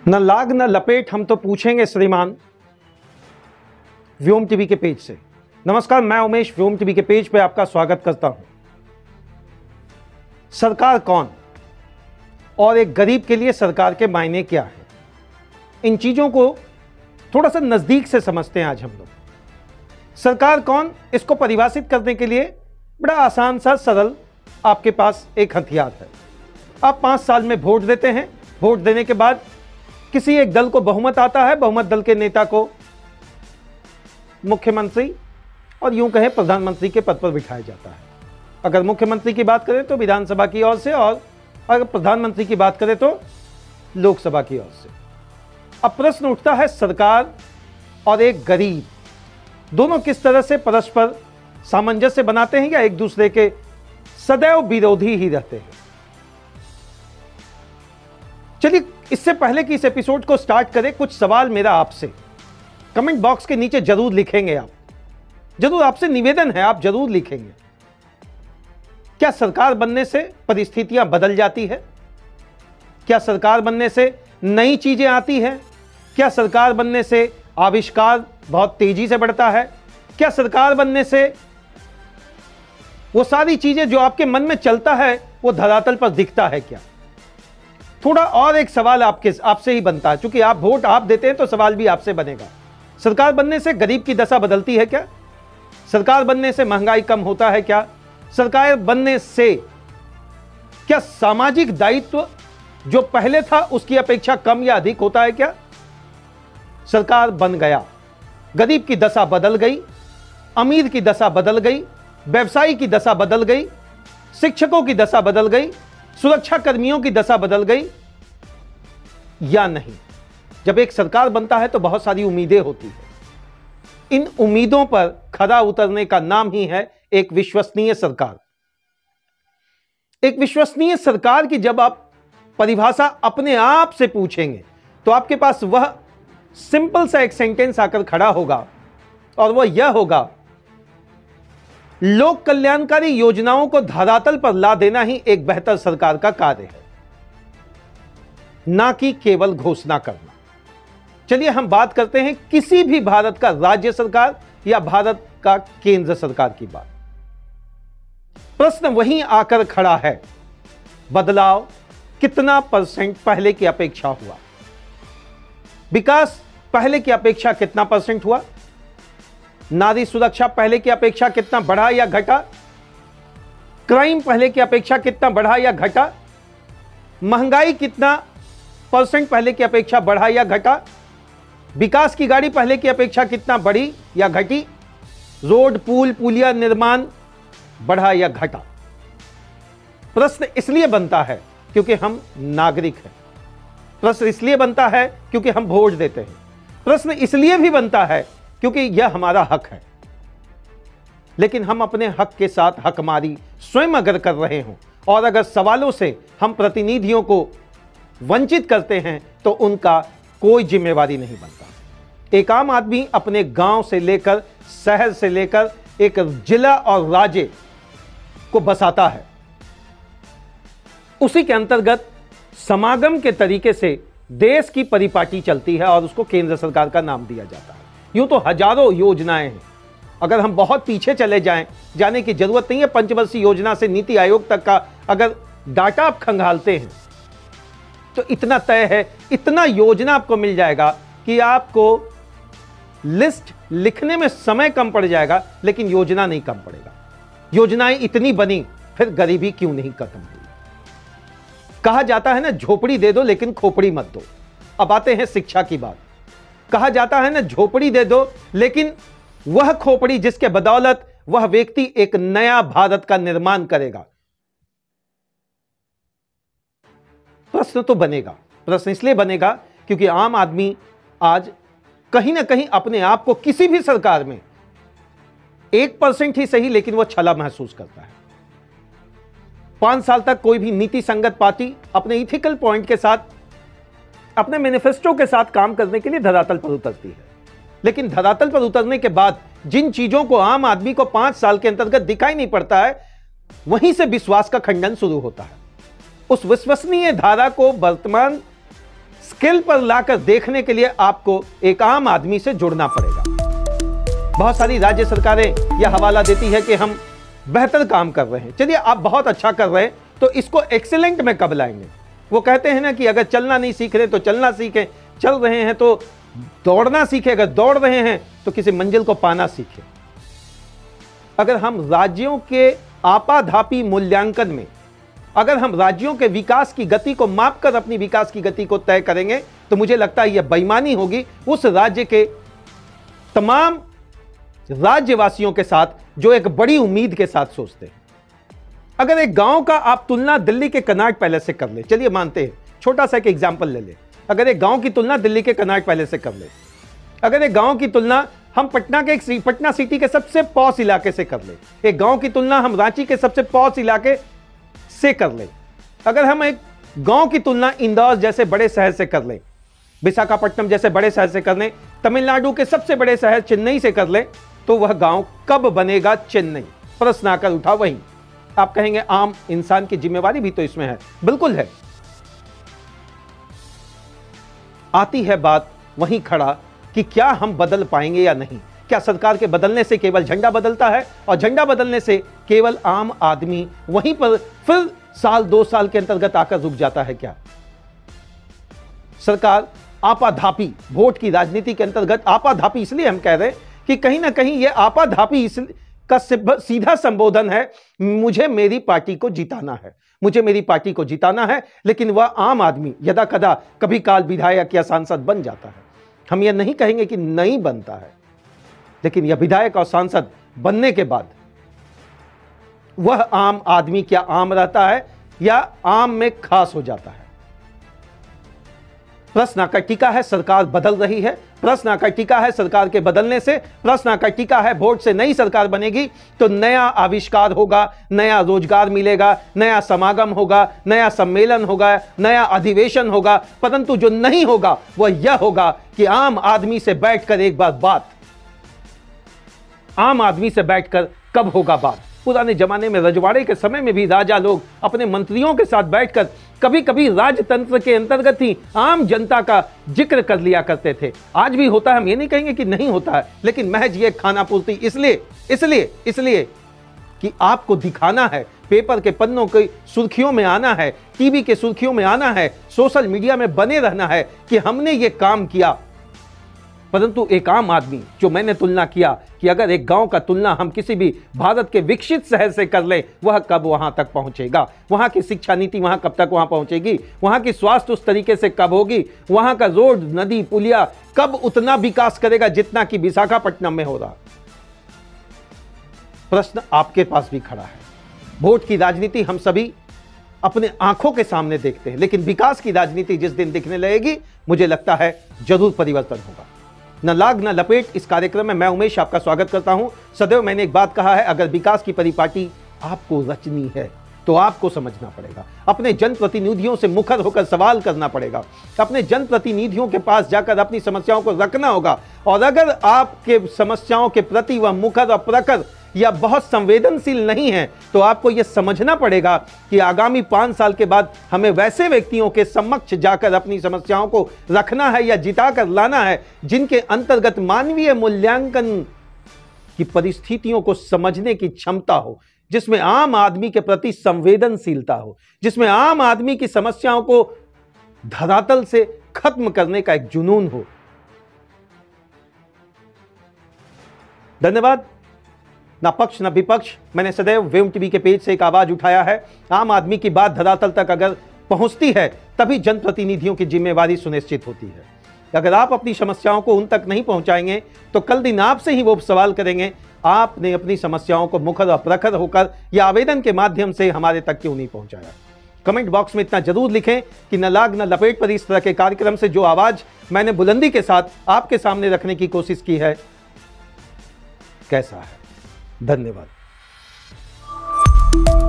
न लाग न लपेट हम तो पूछेंगे श्रीमान व्योम टीवी के पेज से। नमस्कार, मैं उमेश व्योम टीवी के पेज पे आपका स्वागत करता हूं। सरकार कौन और एक गरीब के लिए सरकार के मायने क्या है, इन चीजों को थोड़ा सा नजदीक से समझते हैं आज हम लोग। सरकार कौन, इसको परिभाषित करने के लिए बड़ा आसान सा सरल आपके पास एक हथियार है। आप 5 साल में वोट देते हैं, वोट देने के बाद किसी एक दल को बहुमत आता है, बहुमत दल के नेता को मुख्यमंत्री और यूं कहें प्रधानमंत्री के पद पर बिठाया जाता है। अगर मुख्यमंत्री की बात करें तो विधानसभा की ओर से, और अगर प्रधानमंत्री की बात करें तो लोकसभा की ओर से। अब प्रश्न उठता है, सरकार और एक गरीब दोनों किस तरह से परस्पर सामंजस्य बनाते हैं या एक दूसरे के सदैव विरोधी ही रहते हैं। चलिए, इससे पहले कि इस एपिसोड को स्टार्ट करें, कुछ सवाल मेरा आपसे कमेंट बॉक्स के नीचे जरूर लिखेंगे। आप जरूर, आपसे निवेदन है, आप जरूर लिखेंगे। क्या सरकार बनने से परिस्थितियां बदल जाती है? क्या सरकार बनने से नई चीजें आती हैं? क्या सरकार बनने से आविष्कार बहुत तेजी से बढ़ता है? क्या सरकार बनने से वो सारी चीजें जो आपके मन में चलता है वो धरातल पर दिखता है क्या? थोड़ा और एक सवाल आपसे ही बनता है, क्योंकि आप वोट आप देते हैं तो सवाल भी आपसे बनेगा। सरकार बनने से गरीब की दशा बदलती है क्या? सरकार बनने से महंगाई कम होता है क्या? सरकार बनने से क्या सामाजिक दायित्व जो पहले था उसकी अपेक्षा कम या अधिक होता है क्या? सरकार बन गया, गरीब की दशा बदल गई, अमीर की दशा बदल गई, व्यवसायी की दशा बदल गई, शिक्षकों की दशा बदल गई, सुरक्षा कर्मियों की दशा बदल गई या नहीं? जब एक सरकार बनता है तो बहुत सारी उम्मीदें होती है। इन उम्मीदों पर खरा उतरने का नाम ही है एक विश्वसनीय सरकार। एक विश्वसनीय सरकार की जब आप परिभाषा अपने आप से पूछेंगे तो आपके पास वह सिंपल सा एक सेंटेंस आकर खड़ा होगा, और वह यह होगा, लोक कल्याणकारी योजनाओं को धरातल पर ला देना ही एक बेहतर सरकार का कार्य है, ना कि केवल घोषणा करना। चलिए, हम बात करते हैं किसी भी भारत का राज्य सरकार या भारत का केंद्र सरकार की बात। प्रश्न वहीं आकर खड़ा है, बदलाव कितना % पहले की अपेक्षा हुआ? विकास पहले की अपेक्षा कितना % हुआ? नारी सुरक्षा पहले की अपेक्षा कितना बढ़ा या घटा? क्राइम पहले की अपेक्षा कितना बढ़ा या घटा? महंगाई कितना % पहले की अपेक्षा बढ़ा या घटा? विकास की गाड़ी पहले की अपेक्षा कितना बढ़ी या घटी? रोड, पुल, पुलिया निर्माण बढ़ा या घटा? प्रश्न इसलिए बनता है क्योंकि हम नागरिक हैं। प्रश्न इसलिए बनता है क्योंकि हम वोट देते हैं। प्रश्न इसलिए भी बनता है क्योंकि यह हमारा हक है। लेकिन हम अपने हक के साथ हकमारी स्वयं अगर कर रहे हों और अगर सवालों से हम प्रतिनिधियों को वंचित करते हैं तो उनका कोई जिम्मेवारी नहीं बनता। एक आम आदमी अपने गांव से लेकर शहर से लेकर एक जिला और राज्य को बसाता है, उसी के अंतर्गत समागम के तरीके से देश की परिपाटी चलती है और उसको केंद्र सरकार का नाम दिया जाता है। यूं तो हजारों योजनाएं हैं, अगर हम बहुत पीछे चले जाएं, जाने की जरूरत नहीं है। पंचवर्षीय योजना से नीति आयोग तक का अगर डाटा आप खंगालते हैं तो इतना तय है, इतना योजना आपको मिल जाएगा कि आपको लिस्ट लिखने में समय कम पड़ जाएगा, लेकिन योजना नहीं कम पड़ेगा। योजनाएं इतनी बनी, फिर गरीबी क्यों नहीं खत्म हुई? कहा जाता है ना, झोपड़ी दे दो लेकिन खोपड़ी मत दो। अब आते हैं शिक्षा की बात। कहा जाता है ना, झोपड़ी दे दो लेकिन वह खोपड़ी जिसके बदौलत वह व्यक्ति एक नया भारत का निर्माण करेगा। प्रश्न तो बनेगा। प्रश्न इसलिए बनेगा क्योंकि आम आदमी आज कहीं ना कहीं अपने आप को किसी भी सरकार में 1% ही सही, लेकिन वह छला महसूस करता है। 5 साल तक कोई भी नीति संगत पार्टी अपने इथिकल पॉइंट के साथ, अपने मैनिफेस्टो के साथ काम करने के लिए धरातल पर उतरती है। लेकिन धरातल पर उतरने के बाद जिन चीजों को आम आदमी को 5 साल के अंतर्गत दिखाई नहीं पड़ता है, वहीं से विश्वास का खंडन शुरू होता है। उस विश्वसनीय धारा को वर्तमान स्किल पर लाकर देखने के लिए आपको एक आम आदमी से जुड़ना पड़ेगा। बहुत सारी राज्य सरकारें यह हवाला देती है कि हम बेहतर काम कर रहे हैं। चलिए, आप बहुत अच्छा कर रहे हैं तो इसको एक्सीलेंट में कब लाएंगे? वो कहते हैं ना कि अगर चलना नहीं सीख रहे तो चलना सीखें, चल रहे हैं तो दौड़ना सीखें, अगर दौड़ रहे हैं तो किसी मंजिल को पाना सीखें। अगर हम राज्यों के आपाधापी मूल्यांकन में, अगर हम राज्यों के विकास की गति को मापकर अपनी विकास की गति को तय करेंगे तो मुझे लगता है यह बेईमानी होगी उस राज्य के तमाम राज्यवासियों के साथ जो एक बड़ी उम्मीद के साथ सोचते हैं। अगर एक गांव का आप तुलना दिल्ली के कनॉट पैलेस से कर ले, चलिए मानते हैं, छोटा सा एक एग्जांपल ले ले, अगर एक गांव की तुलना दिल्ली के कनॉट पैलेस से कर ले, अगर एक गांव की तुलना हम पटना सिटी के सबसे पॉश इलाके से कर ले, एक गांव की तुलना हम रांची के सबसे पॉश इलाके से कर ले, अगर हम एक गांव की तुलना इंदौर जैसे बड़े शहर से कर ले, विशाखापट्टनम जैसे बड़े शहर से कर ले, तमिलनाडु के सबसे बड़े शहर चेन्नई से कर ले, तो वह गांव कब बनेगा चेन्नई? प्रश्न आकर उठा वहीं। आप कहेंगे आम इंसान की जिम्मेवारी भी तो इसमें है। बिल्कुल है। आती है बात वहीं खड़ा कि क्या हम बदल पाएंगे या नहीं। क्या सरकार के बदलने से केवल झंडा बदलता है और झंडा बदलने से केवल आम आदमी वहीं पर फिर साल 2 साल के अंतर्गत आकर रुक जाता है? क्या सरकार आपाधापी, वोट की राजनीति के अंतर्गत आपाधापी, इसलिए हम कह रहे हैं कि कहीं ना कहीं यह आपाधापी का सीधा संबोधन है, मुझे मेरी पार्टी को जिताना है, मुझे मेरी पार्टी को जिताना है, लेकिन वह आम आदमी यदा कदा कभी काल विधायक या सांसद बन जाता है। हम यह नहीं कहेंगे कि नहीं बनता है, लेकिन यह विधायक और सांसद बनने के बाद वह आम आदमी क्या आम रहता है या आम में खास हो जाता है? प्रश्न आकर टीका है सरकार बदल रही है, प्रश्न आकर टीका है सरकार के बदलने से, प्रश्न आकर टीका है वोट से नई सरकार बनेगी तो नया आविष्कार होगा, नया रोजगार मिलेगा, नया समागम होगा, नया सम्मेलन होगा, नया अधिवेशन होगा, परंतु जो नहीं होगा वह यह होगा कि आम आदमी से बैठकर एक बार बात, आम आदमी से बैठकर कब होगा बात? पुराने जमाने में रजवाड़े के समय में भी राजा लोग अपने मंत्रियों के साथ बैठकर कभी कभी राजतंत्र के अंतर्गत ही आम जनता का जिक्र कर लिया करते थे। आज भी होता है, हम ये नहीं कहेंगे कि नहीं होता है, लेकिन महज ये खाना पूर्ति इसलिए कि आपको दिखाना है, पेपर के पन्नों की सुर्खियों में आना है, टीवी के सुर्खियों में आना है, सोशल मीडिया में बने रहना है कि हमने ये काम किया। परंतु एक आम आदमी, जो मैंने तुलना किया कि अगर एक गांव का तुलना हम किसी भी भारत के विकसित शहर से कर ले, वह कब वहां तक पहुंचेगा? वहां की शिक्षा नीति वहां कब तक वहां पहुंचेगी? वहां की स्वास्थ्य उस तरीके से कब होगी? वहां का रोड, नदी, पुलिया कब उतना विकास करेगा जितना कि विशाखापट्टनम में हो रहा? प्रश्न आपके पास भी खड़ा है। वोट की राजनीति हम सभी अपने आंखों के सामने देखते हैं, लेकिन विकास की राजनीति जिस दिन दिखने लगेगी, मुझे लगता है जरूर परिवर्तन होगा। न लाग न लपेट इस कार्यक्रम में मैं उमेश आपका स्वागत करता हूं। सदैव मैंने एक बात कहा है, अगर विकास की परिपाटी आपको रचनी है तो आपको समझना पड़ेगा, अपने जनप्रतिनिधियों से मुखर होकर सवाल करना पड़ेगा, अपने जनप्रतिनिधियों के पास जाकर अपनी समस्याओं को रखना होगा। और अगर आपके समस्याओं के प्रति वह मुखर और प्रखर या बहुत संवेदनशील नहीं है तो आपको यह समझना पड़ेगा कि आगामी 5 साल के बाद हमें वैसे व्यक्तियों के समक्ष जाकर अपनी समस्याओं को रखना है या जिता कर लाना है जिनके अंतर्गत मानवीय मूल्यांकन की परिस्थितियों को समझने की क्षमता हो, जिसमें आम आदमी के प्रति संवेदनशीलता हो, जिसमें आम आदमी की समस्याओं को धरातल से खत्म करने का एक जुनून हो। धन्यवाद। ना पक्ष ना विपक्ष, मैंने सदैव वेव टीवी के पेज से एक आवाज उठाया है, आम आदमी की बात धरातल तक अगर पहुंचती है तभी जनप्रतिनिधियों की जिम्मेवारी सुनिश्चित होती है। अगर आप अपनी समस्याओं को उन तक नहीं पहुंचाएंगे तो कल दिन आपसे ही वो सवाल करेंगे, आपने अपनी समस्याओं को मुखर और प्रखर होकर या आवेदन के माध्यम से हमारे तक क्यों नहीं पहुंचाया। कमेंट बॉक्स में इतना जरूर लिखें कि न लाग न लपेट पर इस तरह के कार्यक्रम से जो आवाज मैंने बुलंदी के साथ आपके सामने रखने की कोशिश की है, कैसा है। धन्यवाद।